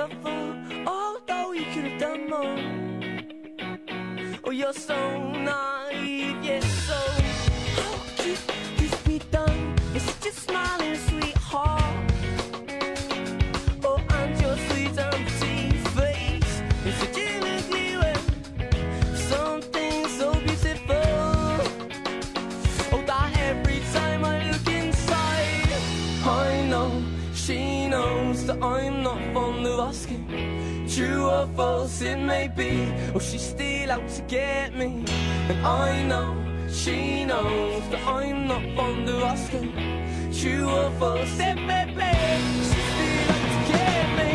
a fool, although you could have done more. Oh, you're so naive, yes, so how could this be done? You're such a smiling sweetheart. Oh, and your sweet and pretty face is such an ugly way. Something so beautiful. Oh, that every time I look inside, I know she knows that I'm not fond of asking. True or false it may be, or she's still out to get me. And I know she knows that I'm not fond of asking. True or false it may be, she's still out to get me.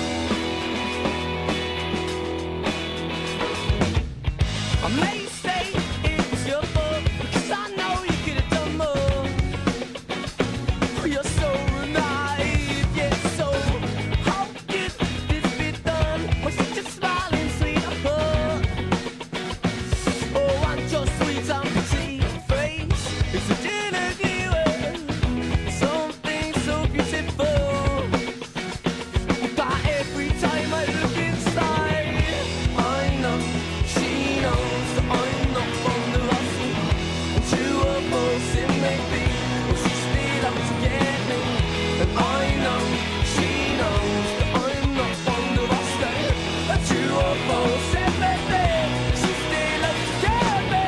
I may say it was your fault, because I know you could have done more. Oh, you're so naive, yeah, so how could this be done? With such a smiling sweetheart. Oh, and your sweet and pretty face is such an ugly way. Something so beautiful that every time I look inside, I know she knows that I'm not fond of asking. And true or false it may be, but she's still out to get me. And I know she knows that I'm not fond of asking. And true or false it may be, she's still out to get me.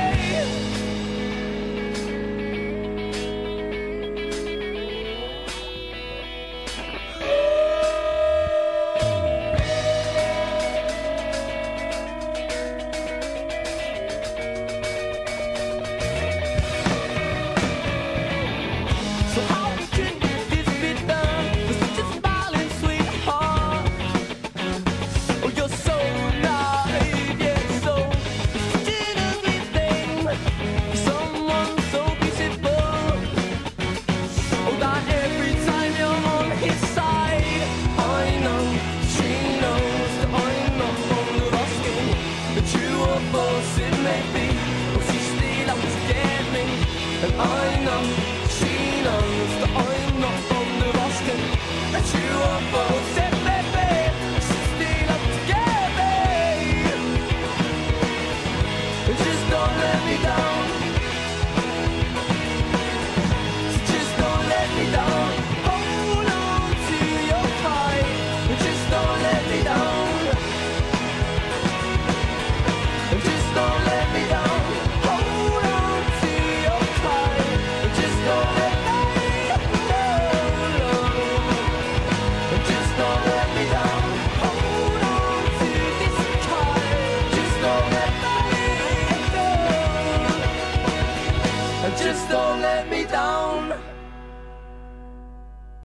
So how could this be done with such a smiling sweetheart? Oh, you're so naive, yeah, so such an ugly thing. Someone so beautiful. Oh, that every time you're on his side, I know she knows that I'm not fond of asking. The true or false it may be, but she's still out to get me. And I know she knows that I'm not fond of asking. The true or false it may be, she's still out to get me. Just don't let me down. Just don't let me down. Hold on to your fight. Just don't let me down. Just don't let me down. Hold on to your fight. Just don't let me down. Just don't let me down. Hold on to this kite. Just don't let me down. Just don't let